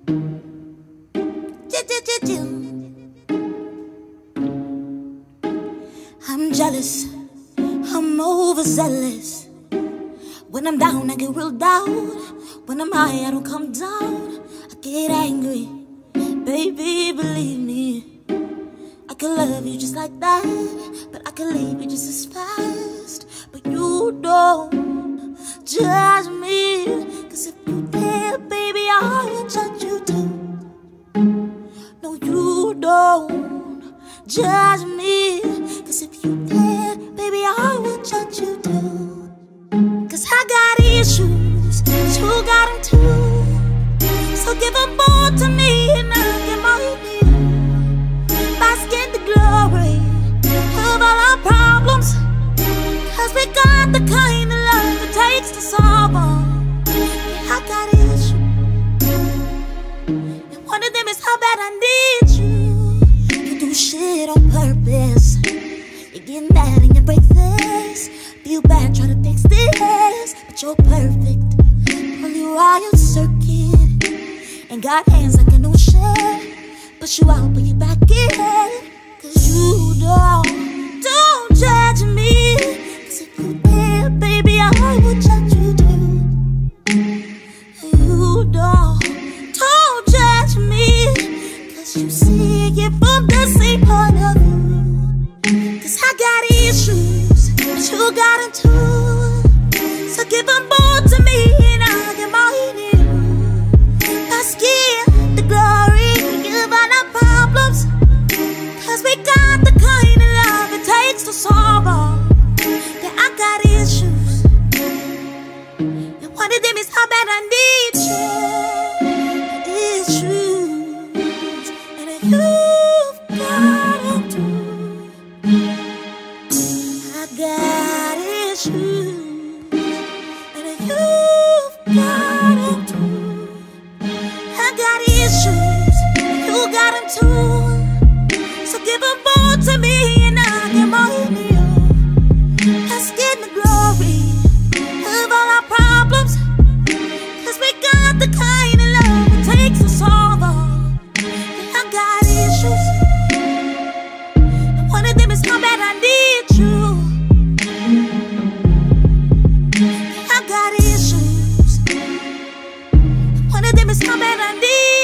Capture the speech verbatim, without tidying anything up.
I'm jealous, I'm overzealous. When I'm down, I get real down. When I'm high, I don't come down. I get angry, baby, believe me. I could love you just like that, but I could leave you just as fast. But you don't judge me, cause if you did, baby, I would judge you too. No, you don't judge me, cause if you did, baby, I would judge you too. Cause I got issues, but you got them too. So give them all to me and I'll give mine to you. Bask in the glory of all our problems, cause we got the kind of love it takes to solve them. Yeah, I got issues, and one of them is how bad I need you. You do shit on purpose, you get mad and you break this. Feel bad, try to fix this, but you're perfect. Only wild circuit, and got hands like an ocean. Push you out, but you back in. Cause you don't, don't judge me. Cause if you did, baby, I would judge you too. You don't, don't judge me. Cause you see it from the same point of view. Cause I got issues, but you got them too. So give them both to me and I'll give mine to you. Bask in the glory of all our problems, cause we got the kind of love it takes to solve them. Yeah, I got issues, and one of them is how bad I need you. Issues, and you've got them too. I got issues, and you've got them too. I got issues, and you got them too. So give them both to me and I'll give mine to you. Let's get in the glory of all our problems, cause we got the kind of love it takes to solve them. I got issues, and one of them is how bad I need you. I got issues, one of them is how bad I need you.